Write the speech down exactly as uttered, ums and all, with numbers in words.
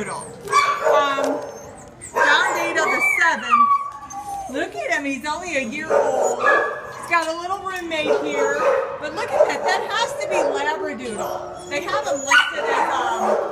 Labradoodle. Um, John Data the seventh. Look at him, he's only a year old. He's got a little roommate here. But look at that, that has to be Labradoodle. They have him listed as um,